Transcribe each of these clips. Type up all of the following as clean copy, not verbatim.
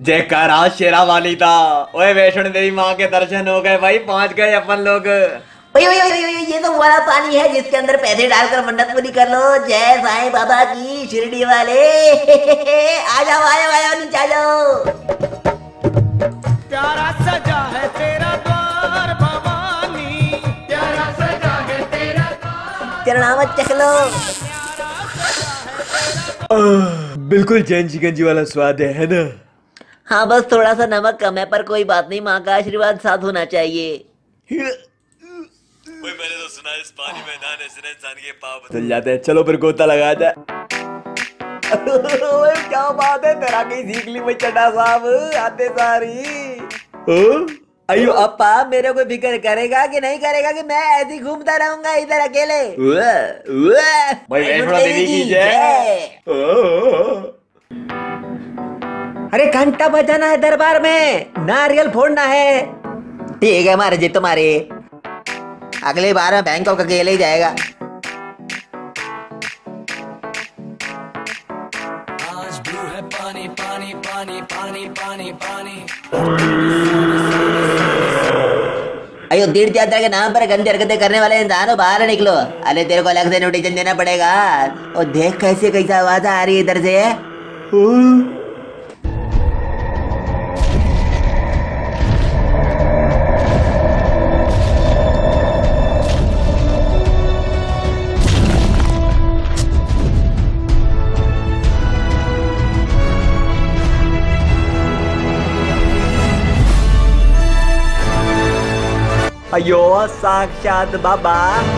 जयकारा शेरा वाली था। ओए वैष्णो देवी माँ के दर्शन हो गए भाई, पहुंच गए अपन लोग। ओए ओए ओए ओए, ये तो वाला पानी है जिसके अंदर पैसे डालकर मन्नत पूरी कर लो। जय साईं बाबा की, शिरडी वाले। आ जाओ आ जाओ आ जाओ, नीचे आ जाओ। प्यारा सजा है तेरा द्वार भवानी, प्यारा सजा है तेरा द्वार। चरणामत चख लो। बिल्कुल जैन शिकंजी वाला स्वाद है ना? हाँ बस थोड़ा सा नमक कम है, पर कोई बात नहीं, माँ का आशीर्वाद साथ होना चाहिए। मैंने तो सुना इस पानी में नहाने से इंसान के पाप बदल जाते हैं। चलो फिर गोता लगा जाए। क्या बात है, तेरा कहीं सीख ली मैं चड्डा साहब आते सारी। अयो अप्पा, मेरे को फिक्र करेगा कि नहीं करेगा कि मैं ऐसे घूमता रहूंगा इधर अकेले। भाई वैष्णो देवी की जय। अरे घंटा बजाना है दरबार में, नारियल फोड़ना है। ठीक है मारे जी तुम्हारे, अगली बार में बैंकॉक अकेले ही जाएगा। आज ब्लू है पानी पानी पानी पानी पानी पानी। अयो तीर्थ यात्रा के नाम पर गंदी हरकतें करने वाले इंसानों बाहर निकलो। अरे तेरे को अलग से नोटिस देना पड़ेगा। और देख कैसे कैसा आवाज आ रही है इधर से। अयो साक्षात बाबा।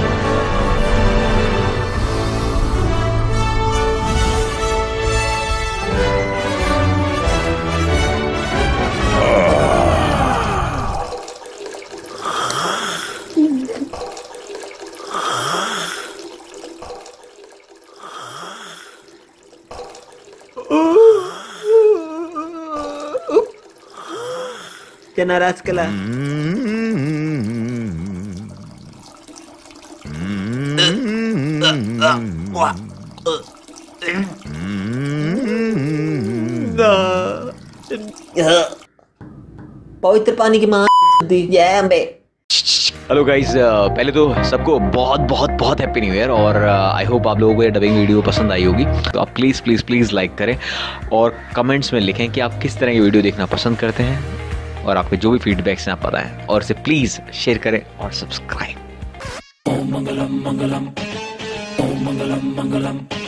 क्या राजकला। पवित्र पानी की मां जय अम्बे। हेलो गाइस, पहले तो सबको बहुत बहुत बहुत हैप्पी न्यू ईयर। और आई होप आप लोगों को ये डबिंग वीडियो पसंद आई होगी। तो आप प्लीज़ प्लीज़ प्लीज़ लाइक करें और कमेंट्स में लिखें कि आप किस तरह की वीडियो देखना पसंद करते हैं और आपके जो भी फीडबैक्स हैं आप बताएं। और इसे प्लीज़ शेयर करें और सब्सक्राइब। ओम मंगलम मंगलम, ओम मंगलम मंगलम।